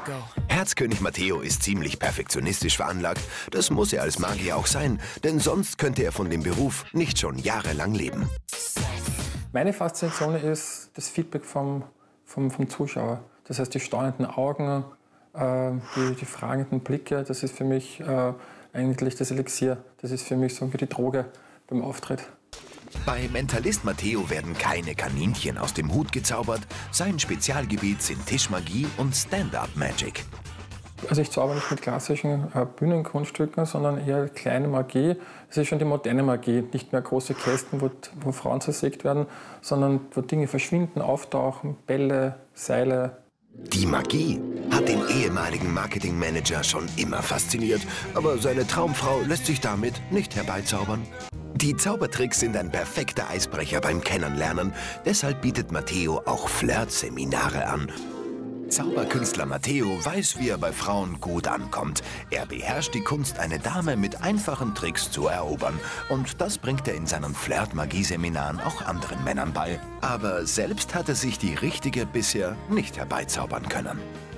Erzkönig Matteo ist ziemlich perfektionistisch veranlagt. Das muss er als Magier auch sein, denn sonst könnte er von dem Beruf nicht schon jahrelang leben. Meine Faszination ist das Feedback vom Zuschauer. Das heißt, die staunenden Augen, die fragenden Blicke, das ist für mich eigentlich das Elixier. Das ist für mich so wie die Droge beim Auftritt. Bei Mentalist Matteo werden keine Kaninchen aus dem Hut gezaubert. Sein Spezialgebiet sind Tischmagie und Stand-up-Magic. Also ich zauber nicht mit klassischen Bühnenkunststücken, sondern eher kleine Magie. Es ist schon die moderne Magie, nicht mehr große Kästen, wo Frauen zersägt werden, sondern wo Dinge verschwinden, auftauchen, Bälle, Seile. Die Magie hat den ehemaligen Marketingmanager schon immer fasziniert, aber seine Traumfrau lässt sich damit nicht herbeizaubern. Die Zaubertricks sind ein perfekter Eisbrecher beim Kennenlernen, deshalb bietet Matteo auch Flirt-Seminare an. Zauberkünstler Matteo weiß, wie er bei Frauen gut ankommt. Er beherrscht die Kunst, eine Dame mit einfachen Tricks zu erobern. Und das bringt er in seinen Flirt-Magie-Seminaren auch anderen Männern bei. Aber selbst hat er sich die richtige bisher nicht herbeizaubern können.